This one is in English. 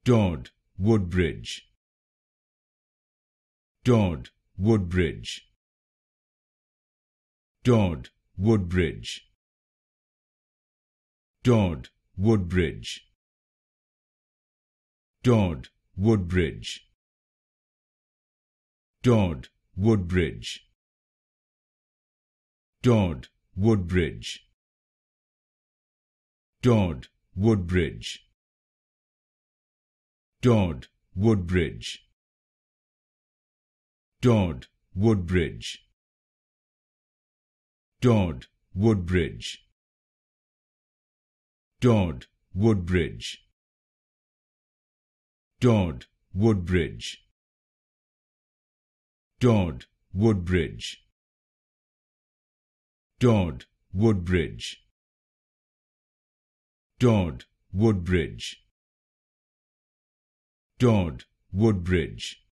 Todd Woodbridge, Todd Woodbridge, Todd Woodbridge, Todd Woodbridge, Todd Woodbridge, Todd Woodbridge, Todd Woodbridge, Todd Woodbridge, Todd Woodbridge, Todd Woodbridge, Todd Woodbridge, Todd Woodbridge, Todd Woodbridge, Todd Woodbridge, Todd Woodbridge, Todd Woodbridge, Todd Woodbridge,